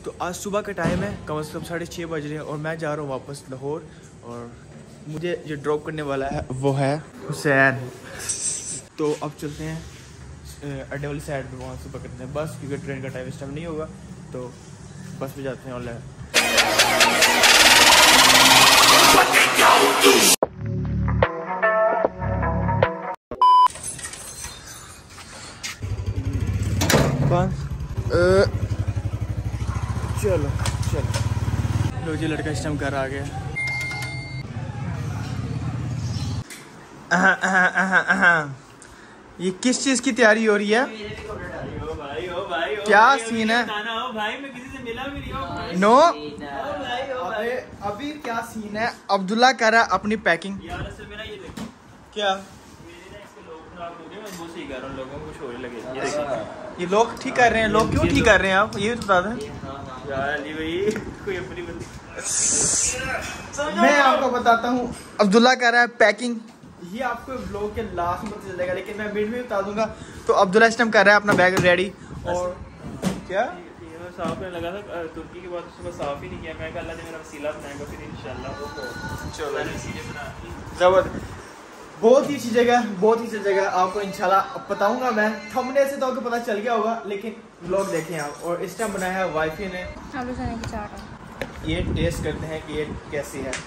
तो आज सुबह का टाइम है, कम से कम 6:30 बज रहे हैं और मैं जा रहा हूँ वापस लाहौर। और मुझे जो ड्रॉप करने वाला है वो है हुसैन। तो अब चलते हैं अड्डे वाली साइड पे, वहाँ से पकड़ते हैं बस, क्योंकि ट्रेन का टाइम इस टाइम नहीं होगा। तो बस पे जाते हैं ऑनलाइन। चलो चलो लो जी, लड़का इस टाइम घर आ गया। ये किस चीज की तैयारी हो रही है? क्या सीन है? भाई मैं किसी से मिला भी नहीं हूं। नो अभी क्या सीन है? अब्दुल्ला कर रहा है अपनी पैकिंग। यार असल में ना ये देखो क्या ये लोग ठीक कर रहे हैं? लोग क्यों ठीक कर रहे हैं आप ये बता दें यार अली भाई कोई अपनी मैं आपको बताता हूँ। अब्दुल्ला कर रहा है पैकिंग, ये आपको ब्लॉग के लास्ट में पता चलेगा, लेकिन मैं मिड में बता दूंगा। तो अब्दुल्ला इस टाइम कर रहा है अपना बैग रेडी। और क्या साफ नहीं लगा था तुर्की के बाद सुबह साफ ही नहीं किया। मैं अल्लाह ने मेरा वसीला बनाएगा फिर इंशाल्लाह। चलो जबरदस्त, बहुत ही अच्छी जगह, बहुत ही अच्छी जगह। आपको इंशाल्लाह बताऊंगा मैं। थंबनेल से तो आपको पता चल गया होगा, लेकिन व्लॉग देखें आप। और इस टाइम बनाया है वाइफी ने। ये टेस्ट करते हैं कि ये कैसी है।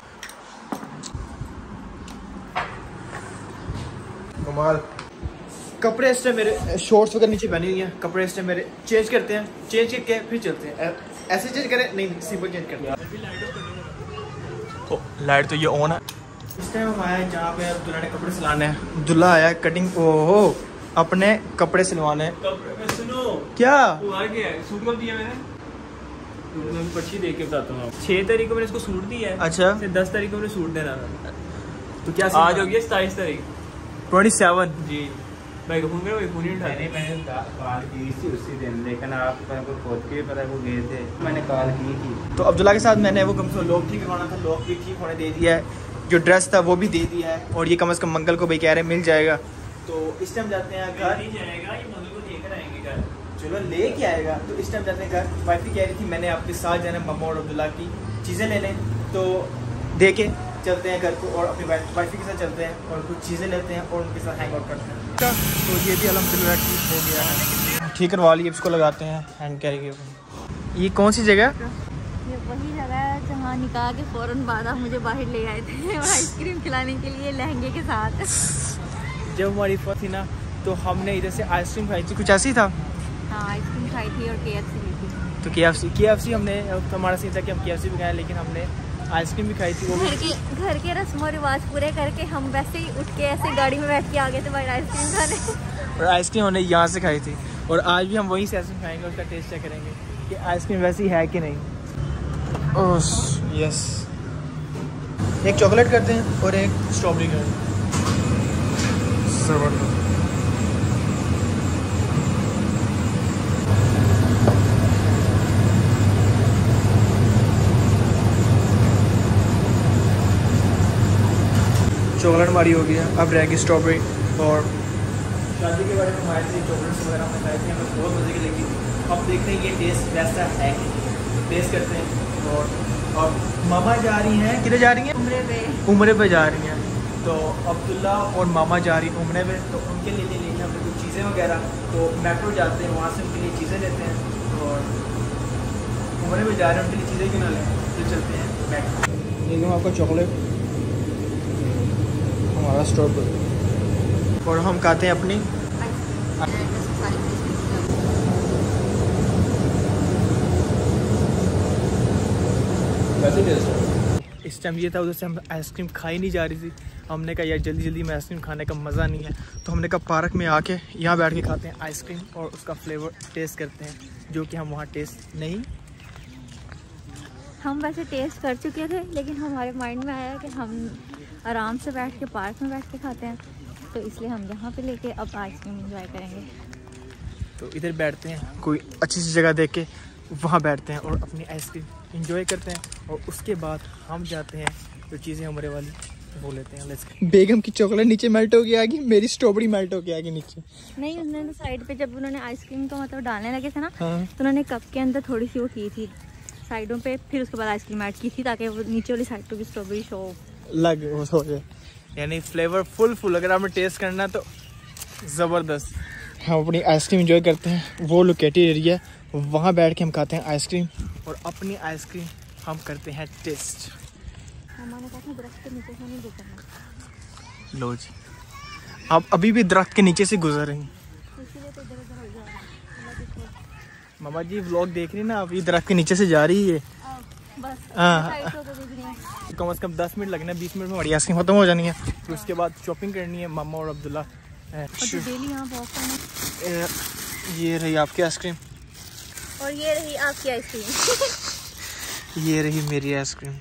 कमाल। कपड़े इस टाइम मेरे शॉर्ट्स वगैरह नीचे पहनी हुई हैं। कपड़े इस टाइम मेरे चेंज करते हैं, चेंज करके फिर चलते हैं। ऐसे चेंज करें नहीं, सिंपल चेंज करते हैं। लाइट तो ये ऑन है। इस टाइम हम आया है जहाँ पे दुल्हा ने कपड़े सिलाने हैं। दुल्हा आया कटिंग ओहो अपने कपड़े सिलवाने। सुनो क्या वो आ गया सूट कब दिया मैंने? मैं पर्ची देख के बताता हूँ। 6 तारीख को मैंने इसको सूट दिया है। अच्छा फिर 10 तारीख को मैंने सूट देना था। तो क्या आज हो गया 27 तारीख 27 जी। भाई को फोन करो, फोन ही उठा। मैंने कॉल की थी उसी दिन, लेकिन आप मेरे को खोद के पता वो गए थे, मैंने कॉल की थी। तो अब्दुल्ला के साथ मैंने वो कम से कम लॉक ठीक करवाना था, लॉक भी ठीक होने दे दिया है। जो ड्रेस था वो भी दे दिया है। और ये कम से कम मंगल को भाई कह रहे हैं मिल जाएगा। तो इस टाइम जाते हैं घर। नहीं जाएगा, ये मंगल को लेकर आएंगे घर। चलो लेके आएगा। तो इस टाइम जाते हैं घर। वाइफी कह रही थी मैंने आपके साथ जाना मम्मा और अब्दुल्ला की चीज़ें लेने। तो दे के चलते हैं घर को और अपनी वाइफी के साथ चलते हैं और कुछ चीज़ें लेते हैं और उनके साथ हैंग आउट करते हैं। तो ये भी अल्हम्दुलिल्लाह ठीक हो गया है। ठीक करवा लिए, इसको लगाते हैं हैंड कैरी के। ये कौन सी जगह? ये वही जगह है जहाँ निकाह के फ़ौरन बाद आप मुझे बाहर ले आए थे और आइसक्रीम खिलाने के लिए लहंगे के साथ। जब हमारी फर्स्ट थी ना तो हमने इधर से आइसक्रीम खाई थी, कुछ ऐसी था। हाँ आइसक्रीम खाई थी और KFC ली थी। तो KFC हमने, हमारा सीन था कि हम KFC भी खाएं, लेकिन हमने आइसक्रीम भी खाई थी। वो घर के रस्म और रिवाज पूरे करके हम वैसे ही उठ के ऐसे गाड़ी में बैठ के आ गए थे बाहर आइसक्रीम खाने। और आइसक्रीम हमने यहाँ से खाई थी और आज भी हम वहीं से आइसक्रीम खाएंगे, उसका टेस्ट चेक करेंगे कि आइसक्रीम वैसी है कि नहीं। ओह यस, एक चॉकलेट करते हैं और एक स्ट्रॉबेरी करते हैं। चॉकलेट हमारी हो गया, अब रहेगी स्ट्रॉबेरी। और शादी के बारे में हमारे से चॉकलेट्स वगैरह हमने खाई थी, हमें बहुत मज़े की लगी। अब देखते हैं ये टेस्ट वैसा है कि टेस्ट करते हैं। और मामा जा रही हैं, किधर जा रही हैं? उम्रे पे जा रही हैं। तो अब्दुल्ला और मामा जा रही हैं उम्रे पे। तो उनके लिए लेनी है हमें कुछ चीज़ें वगैरह। तो मेट्रो जाते हैं, वहाँ से उनके लिए चीज़ें लेते हैं। और उम्रे पे जा रहे हैं, उनके लिए चीज़ें क्यों ना लें, तो चलते हैं मेट्रो। ये आपका चॉकलेट, हमारा स्ट्रॉबेरी, और हम खाते हैं अपनी। इस टाइम ये था, उधर से हम आइसक्रीम खाई नहीं जा रही थी। हमने कहा यार जल्दी जल्दी में आइसक्रीम खाने का मज़ा नहीं है, तो हमने कहा पार्क में आके यहाँ बैठ के खाते हैं आइसक्रीम और उसका फ्लेवर टेस्ट करते हैं, जो कि हम वहाँ टेस्ट नहीं। हम वैसे टेस्ट कर चुके थे, लेकिन हमारे माइंड में आया कि हम आराम से बैठ के पार्क में बैठ के खाते हैं, तो इसलिए हम यहाँ पे लेके अब आइसक्रीम एंजॉय करेंगे। तो इधर बैठते हैं, कोई अच्छी सी जगह देख के वहाँ बैठते हैं और अपनी आइसक्रीम एंजॉय करते हैं। और उसके बाद हम जाते हैं जो चीज़ें हमारे वाली वो लेते हैं। लेट्स बेगम की चॉकलेट नीचे मेल्ट हो गया आगे, मेरी स्ट्रॉबेरी मेल्ट हो गया आगे नीचे। नहीं, उन्होंने साइड पे जब उन्होंने आइसक्रीम को मतलब डालने लगे थे ना, हाँ। तो उन्होंने कप के अंदर थोड़ी सी वो की थी साइडों पे, फिर उसके बाद आइसक्रीम ऐड की थी ताकि वो नीचे वाली साइड पे भी स्ट्रॉबेरी शो लग हो जाए, यानी फ्लेवर फुल। अगर आपने टेस्ट करना है तो ज़बरदस्त। हम अपनी आइसक्रीम एंजॉय करते हैं, वो लोकेटेड एरिया, वहाँ बैठ के हम खाते हैं आइसक्रीम और अपनी आइसक्रीम हम करते हैं टेस्ट। हमारे कहा दरख्त के नीचे से नहीं गुजरना। लो जी, आप अभी भी दरख्त के नीचे से गुजर रही हैं। इसीलिए तो इधर उधर हो गया। मामा जी व्लॉग देख रही ना, अभी दरख्त के नीचे से जा रही है। बस हाँ, तो देखनी कम से कम 10 मिनट लगना है, 20 मिनट में हमारी आइसक्रीम खत्म हो जानी है। फिर उसके बाद शॉपिंग करनी है मामा और अब्दुल्ला। डेली यहाँ वॉक करना। ये रही आपकी आइसक्रीम और ये रही आपकी आइसक्रीम। ये रही मेरी आइसक्रीम।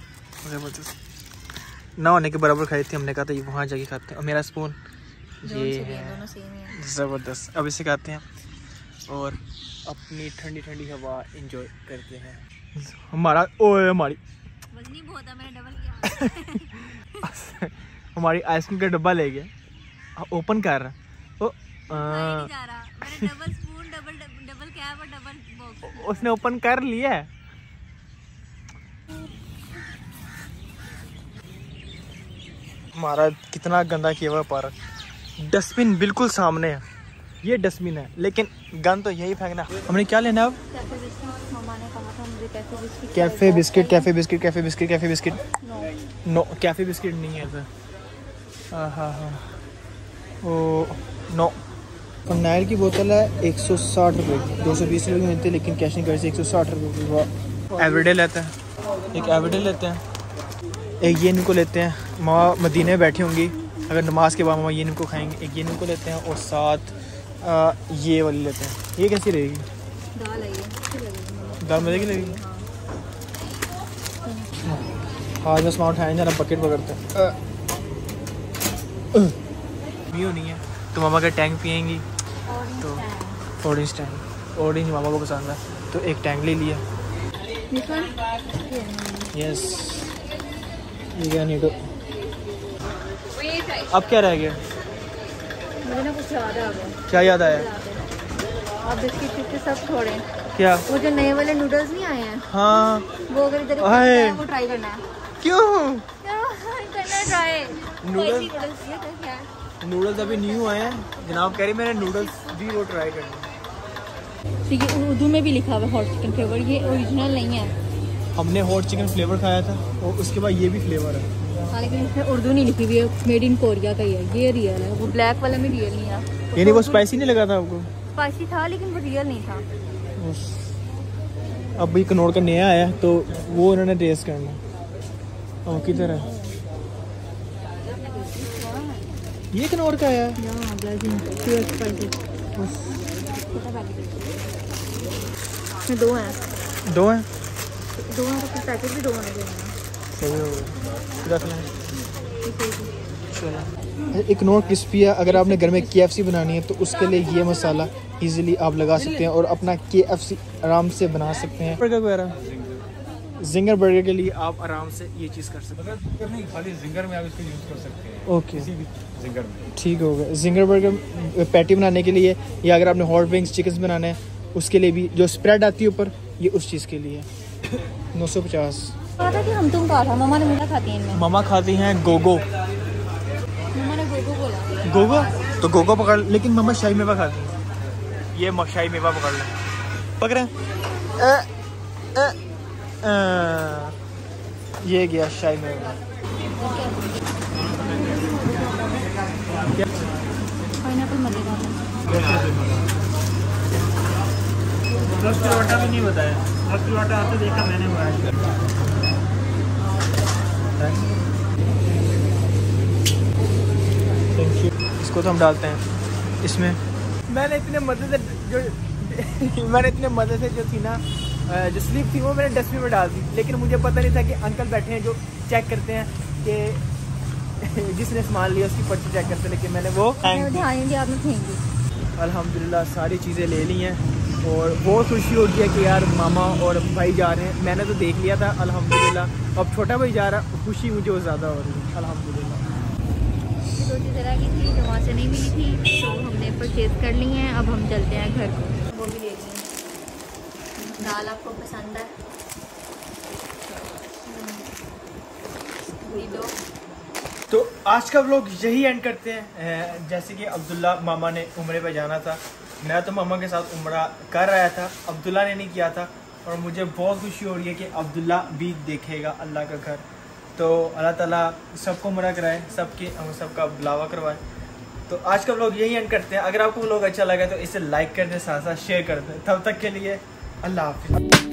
ना होने के बराबर खाई थी, हमने कहा था ये वहाँ जाके खाते हैं। और मेरा स्पून ये है, ज़बरदस्त। अब इसे खाते हैं और अपनी ठंडी ठंडी हवा एंजॉय करते हैं। हमारा हमारी वजनी बहुत है, मैंने डबल किया। हमारी आइसक्रीम का डब्बा ले गया, ओपन कर रहा। नहीं जा रहा, मैंने डबल स्पून, डबल कैप और डबल बॉक्स उसने ओपन कर लिया है। हमारा कितना गंदा किया हुआ पार्क। डस्टबिन बिल्कुल सामने है, ये डस्टबिन है, लेकिन गंद तो यही फेंकना। हमने क्या लेना अब? Cafe biscuit, cafe biscuit, cafe biscuit, cafe biscuit. No, cafe biscuit नहीं है सर। हाँ, ओ नो। फनाइल की बोतल है 160 रुपये की, 220 रुपये की मिलती है, लेकिन कैश नहीं कर से 160 रुपये की। एवरीडे लेते हैं, एक एवरीडे लेते हैं, एक ये इनको लेते हैं। माँ मदीने में बैठी होंगी, अगर नमाज के बाद मामा ये इनको खाएंगे। एक ये इनको लेते हैं और साथ ये वाली लेते हैं। ये कैसी रहेगी? दाल है ये, दाल मजे की लगेगी। आज मैं सामान उठाए जाना, बकेट पकड़ते हैं। भी होनी है तो मामा का टैंक पियेंगी, तो ऑरेंज टैंक, ऑरेंज मामा को पसंद है तो एक टैंक ले लिया। यस, ये क्या नीडो। अब क्या रह गया? मुझे ना कुछ याद आ गया। क्या याद आया? अब बिस्किट सब छोड़े। क्या? वो जो नए वाले नूडल्स नहीं आए हैं, हाँ, वो अगर इधर आए। वो ट्राई करना है। क्यों करना ट्राई? नूडल्स अभी न्यू आए हैं जनाब, कह रही मैंने नूडल्स भी वो ट्राई करना। ठीक है, उर्दू में भी लिखा हुआ है हॉट चिकन फ्लेवर, ये ओरिजिनल नहीं है। हमने हॉट चिकन फ्लेवर खाया था और उसके बाद ये भी फ्लेवर है। हाँ, लेकिन इसमें उर्दू नहीं लिखी हुई है, मेड इन कोरिया का ही है, ये रियल है। वो ब्लैक वाला में रियल नहीं है। यानी वो स्पाइसी नहीं लगा था आपको? स्पाइसी था लेकिन वो रियल नहीं था। अब भी कनौर का नया आया तो वो उन्होंने टेस्ट करना। और किधर है ये? कनौर का आया है। दो हैं, दो हैं, तो फिर पैकेट भी दो होने चाहिए। सही हो गया। एक नोट क्रिस्पी है। अगर आपने घर में KFC बनानी है तो उसके लिए ये मसाला इजीली आप लगा सकते हैं और अपना KFC आराम से बना सकते हैं। बर्गर वगैरह, जिंगर बर्गर के लिए आप आराम से ये चीज़ कर सकते हैं। नहीं, खाली जिंगर में आप इसको यूज़ कर सकते हैं। ओके, किसी भी जिंगर में ठीक हो गया। जिंगर बर्गर पैटी बनाने के लिए, या अगर आपने हॉट विंग्स चिकन बनाना है उसके लिए भी जो स्प्रेड आती है ऊपर, ये उस चीज़ के लिए 950। पता था कि हम तुम कहा था, मम्मा ने मीठा खाती है इनमें। मामा खाती हैं गोगो। मम्मा ने गोगो बोला। गोगो तो गोगो पकड़, लेकिन मम्मा शाही मेवा खाती है। ये शाही मेवा पकड़ लें, पकड़े। ये गया शाही मेवा। पाइनएप्पल मजेगा। लोटा भी नहीं बताया, लोटा आते देखा मैंने मोबाइल। इसको तो हम डालते हैं इसमें। मैंने इतने मजे से जो थी ना, जो स्लीप थी वो मैंने डस्टबिन में डाल दी, लेकिन मुझे पता नहीं था कि अंकल बैठे हैं जो चेक करते हैं कि जिसने सामान लिया उसकी पर्ची चेक करते हैं, लेकिन मैंने वो ध्यान नहीं दिया, आपने फेंक दी। अल्हम्दुलिल्लाह सारी चीज़ें ले ली हैं। और बहुत खुशी होती है कि यार मामा और भाई जा रहे हैं। मैंने तो देख लिया था अल्हम्दुलिल्लाह, अब छोटा भाई जा रहा, खुशी मुझे और ज़्यादा हो रही है अल्हम्दुलिल्लाह। रोटी तरह की थी जो वहाँ से नहीं मिली थी, तो हमने परचेज़ कर ली हैं। अब हम चलते हैं घर को। वो भी ले ली दाल, आपको पसंद है दो। तो आज का व्लॉग यही एंड करते हैं। जैसे कि अब्दुल्ला मामा ने उम्रे पे जाना था, मैं तो मामा के साथ उम्रा कर रहा था, अब्दुल्ला ने नहीं किया था। और मुझे बहुत खुशी हो रही है कि अब्दुल्ला भी देखेगा अल्लाह का घर। तो अल्लाह ताला सबको उम्रा कराए, सबका बुलावा करवाए। तो आज का व्लॉग यही एंड करते हैं। अगर आपको व्लॉग अच्छा लगा तो इसे लाइक कर दें, साथ साथ शेयर कर दें। तब तक के लिए अल्लाह हाफिज़।